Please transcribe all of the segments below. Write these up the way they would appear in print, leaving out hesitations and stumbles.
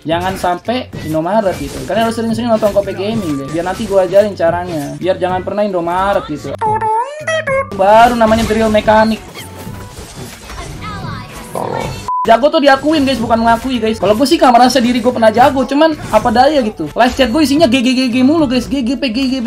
Jangan sampai Indomaret gitu. Kalian harus sering-sering nonton Kope Gaming deh. Biar nanti gua ajarin caranya. Biar jangan pernah Indomaret gitu. Baru namanya The Real Mechanic. Jago tuh diakuin guys, bukan mengakui guys. Kalau gue sih gak merasa diri gue pernah jago, cuman apa daya gitu. Live chat gue isinya GG mulu guys, GGP.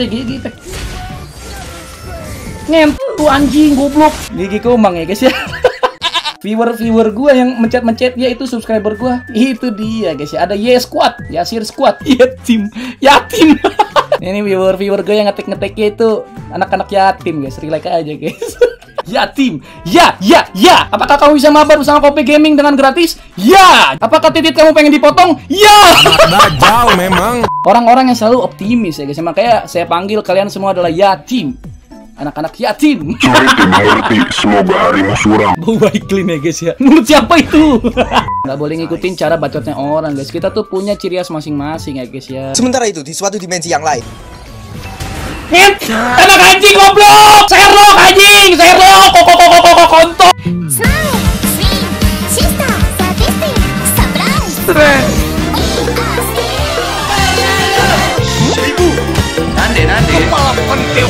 Tuh anjing goblok. GG kembang ya guys ya. Viewer gue yang mencet ya itu subscriber gue. Itu dia guys ya. Ada Squad, Yasir Squad, yatim. Ini viewer gue yang ngetik-ngetiknya itu anak-anak yatim guys. Relax aja guys. Yatim. Ya. Apakah kamu bisa mabar bersama Kope Gaming dengan gratis? Ya. Apakah titik kamu pengen dipotong? Ya. Dajal memang. Orang-orang yang selalu optimis ya guys. Makanya saya panggil kalian semua adalah yatim. Anak-anak yatim. Semoga harimu suram. Bau baik clean ya guys ya. Mulut siapa itu? Nggak boleh ngikutin cara bacotnya orang guys. Kita tuh punya ciri khas masing-masing ya guys ya. Sementara itu di suatu dimensi yang lain. Anak anjing goblok. Sherlock anjing. Sherlock. Kok kontol. Nanti. Kepala pentil.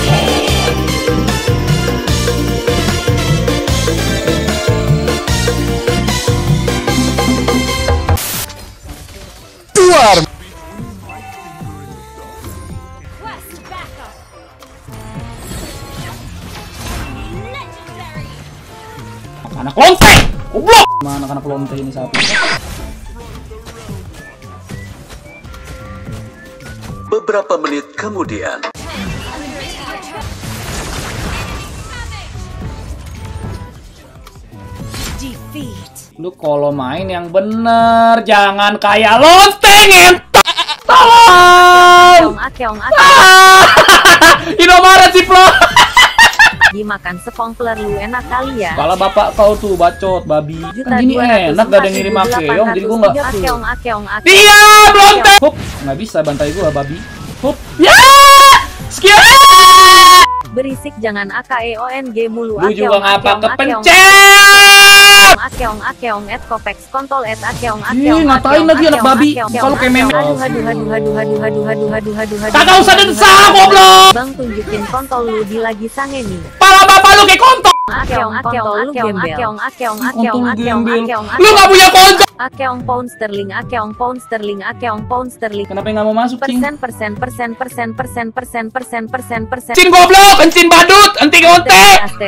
Keluar. Anak lonte. Goblok. Mana anak lonte ini sapi? Beberapa menit kemudian. Lu kalau main yang bener, jangan kayak lonte ngentot. Tolong. Indomaret sih Flo. Dimakan sepongkler lu enak kali ya. Kalau bapak kau tuh bacot babi. Ini enak gak ada yang ngirim akeong, jadi gua nggak. Akeong. Diam lonte. Hup, nggak bisa bantai gua babi. Hup. Ya. Skill. Berisik jangan AKEONG mulu. Lu juga ngapa kepencet? Akeong kopex kontol akeong. Ih, ngatain lagi anak babi. Kalau kayak meme. Aduh. Kagak usah densah goblok. Bang tunjukin kontol lu di lagi sange nih. Pala bapak lu kayak kontol. Akeong. Lu nggak punya kontol. Akeong pound sterling. Kenapa nggak mau masuk cing? persen. Cing goblok, encin badut, enti konte.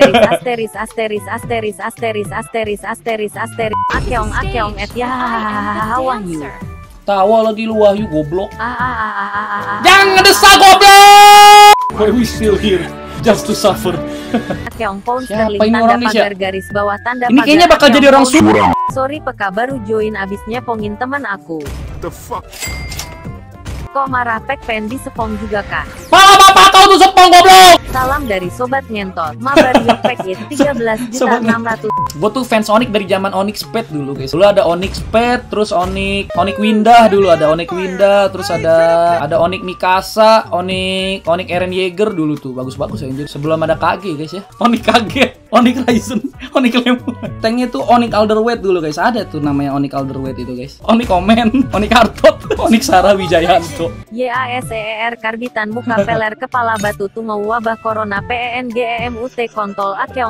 Asteris. Akeong ya Wahyu. Tawa lagi lu Wahyu goblok. Jangan ngedesak goblok. Why we still here? Just to suffer. Akeong pound Siapa sterling ini tanda orang nih, pagar garis bawah tanda Ini pagar kayaknya bakal jadi orang Suram. Sorry peka baru join abis nyepongin teman aku. The fuck. Kok marah pek pen di sepong juga kah? Pala bapak kau tuh sepong goblok. Salam dari sobat ngentot. Mabario pek it 13.600. Gue tuh fans Onyx dari zaman Onyx Pet dulu guys. Dulu ada Onyx Pet, terus Onyx Windah dulu ada Onyx Windah, terus ada Onyx Mikasa, Onyx Eren Yeager dulu tuh bagus-bagus ya anjir. Sebelum ada KG guys ya. Onyx KG, Onyx Ryzen, Onyx Lemon. Tanknya tuh Onyx Alderweireld dulu guys. Ada tuh namanya Onyx Alderweireld itu guys. Onyx Komen, Onyx Hartot, Onyx Sarah Wijayanto. YASER karbitan muka peler kepala batu tungau wabah corona PENGEMUT kontol akeong.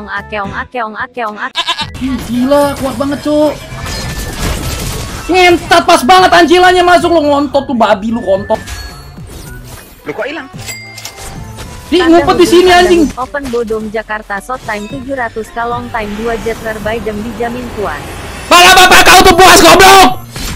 Gila, kuat banget cuk. Ngentat pas banget anjilannya masuk lu ngontot tuh babi lu kontot. Lu kok hilang? Di ngumpet di sini anjing. Open Bodong Jakarta shot time 700 kalong time 2 jet by jam dijamin puas. Pala bapak kau tuh puas goblok.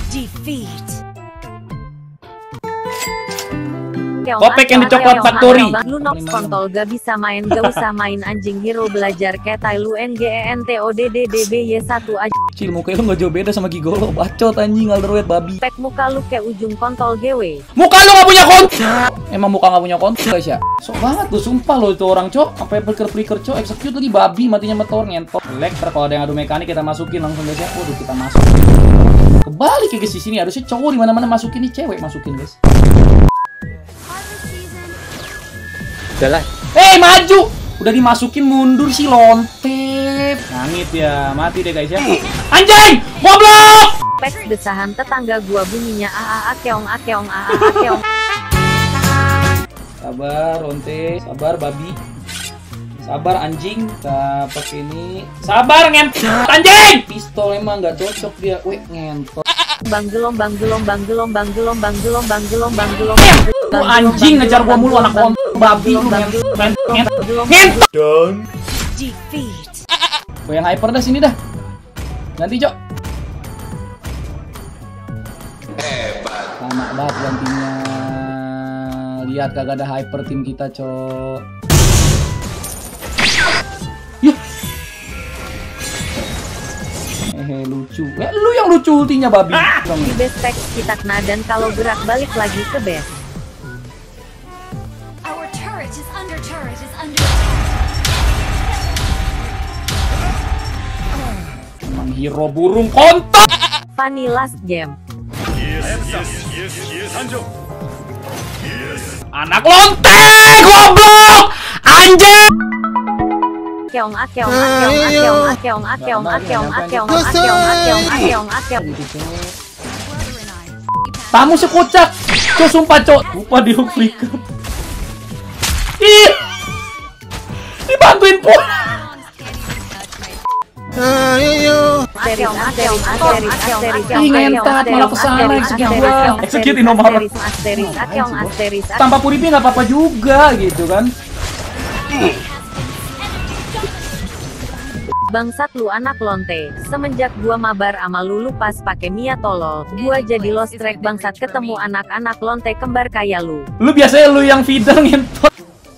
Kopek yang di Coklat Factory. Lu Nox kontol gak bisa main, gak usah main anjing hero belajar ketai lu NGENTODDDBY1 aja. Cil, muka lu gak jauh beda sama Gigolo. Bacot anjing Alderweireld babi. Pek muka lu ke ujung kontol GW. Muka lu gak punya konten. Emang muka gak punya konten guys ya. Sok banget tuh sumpah lo itu orang cok. Sampai flicker cok. Execute lagi babi matinya meteor ngentot. Elektra kalau ada yang adu mekanik kita masukin langsung guys ya. Waduh kita masukin. Kebalik ya guys di sini harusnya cowok di mana-mana masukin nih cewek masukin guys. Jalan. Maju. Udah dimasukin mundur sih lonte. Nangit ya, mati deh guys ya. Anjing, goblok. Peks desahan tetangga gua bunyinya keong keong. Sabar Ronte, sabar babi. Sabar anjing, kita pakai ini. Sabar ngentot anjing. Pistol emang nggak cocok dia. Wih ngentot. Bang gelom. Anjing ngejar gua mulu anak kontol babi lu ngentot. Done. Gua yang hyper dah sini dah. Ganti Cok. Hebat. Lama banget gantinya. Lihat kagak ada hyper tim kita Cok. Lucu. Lu yang lucu ultinya babi. Di base text kita kena dan kalau gerak balik lagi ke base. Our turret is under Emang hero burung kontol. Funny last game. Anak lonte goblok. Anjing. Keong. Tamu sekocak. Cok sumpah Cok. Lupa di hook flicker. Ih. Dibantuin pun. Ih ngentat malah kesana execute gua. Execute nomor. Tanpa puripi nggak apa-apa juga gitu kan. Bangsat lu anak lonte, semenjak gua mabar ama lu pas pake Mia tolol, gua jadi lost track bangsat ketemu anak-anak lonte kembar kayak lu. Lu biasanya lu yang feeder ngentot.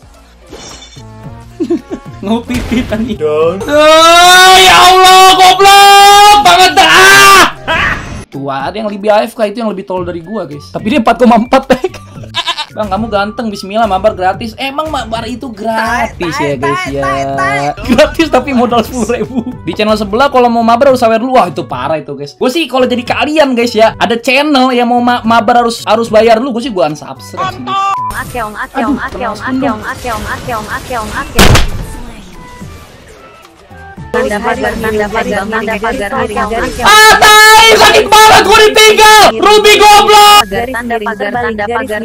Ngopitit anjing. Ya Allah, goblok banget dah. Tuh ada yang lebih AFK itu yang lebih tol dari gua, guys. Tapi dia 4,4 tek. Bang, kamu ganteng, bismillah, mabar gratis. Emang mabar itu gratis ya guys ya. Gratis tapi modal 10.000. Di channel sebelah kalau mau mabar harus aware dulu. Wah itu parah itu guys. Gue sih kalau jadi kalian guys ya, ada channel yang mau mabar harus bayar dulu. Gue sih gue unsubscribe sih. Akeong. Tanda pagar sakit banget gue ditinggal. Ruby goblok. tanda pagar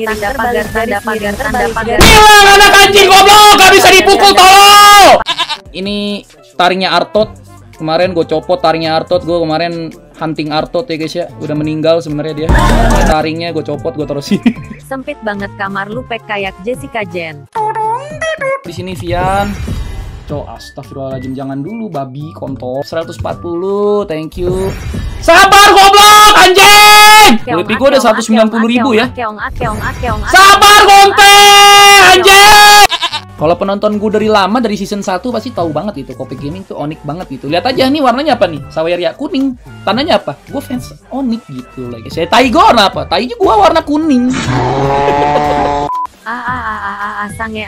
Hilang anak anjing goblok, gak bisa dipukul tolong. Ini taringnya Artot. Kemarin gue copot taringnya Artot. Gue kemarin hunting Artot ya guys ya. Udah meninggal sebenarnya dia. Taringnya gue copot, gue taruh sini. Sempit banget kamar lu pek kayak Jessica Jen. Di sini Vian. Cok, astagfirullahaladzim, jangan dulu babi kontol. 140, thank you. Sabar goblok anjing. Lebih gue udah 190.000 ya. Sabar gonte anjing. Kalau penonton gue dari lama, dari season 1 pasti tahu banget itu Kopik Gaming tuh unik banget gitu. Lihat aja nih warnanya apa nih? Saweria kuning. Tandanya apa? Gue fans unik gitu lah guys. Tai gue warna apa? Tainya gue warna kuning. Sange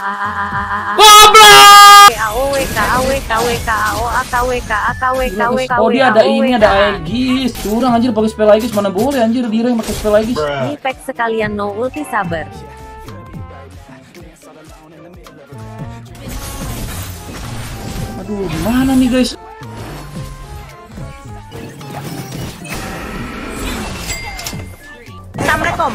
Goblok! Oh dia ada ini, ada Aegis. Curang anjir pakai spell Aegis, mana boleh anjir dia yang pakai spell Aegis. Ini pack sekalian no ulti sabar. Aduh, gimana nih guys? Assalamualaikum.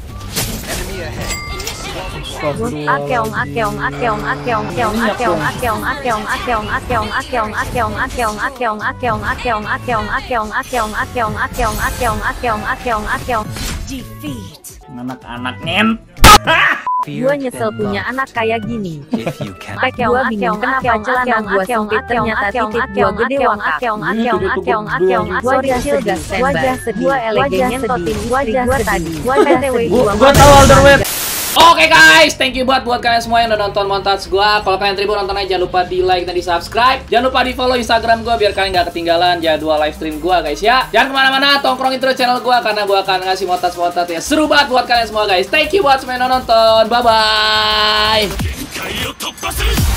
Anak-anak ngen. Gua nyesel punya anak kayak gini. Gua bingung kenapa celana gua sempit ternyata titik gua gede wakak. Wajah gas wajah sedih, elegenya sedih, wajah tadi. Gua tahu Alderweird. Oke guys, thank you buat kalian semua yang udah nonton montage gua. Kalau kalian terhibur nontonnya, jangan lupa di like dan di subscribe. Jangan lupa di follow Instagram gua biar kalian gak ketinggalan jadwal live stream gua guys ya. Jangan kemana-mana, tongkrongin terus channel gua karena gua akan ngasih montage-montage ya seru banget buat kalian semua guys. Thank you buat semua yang udah nonton, bye bye.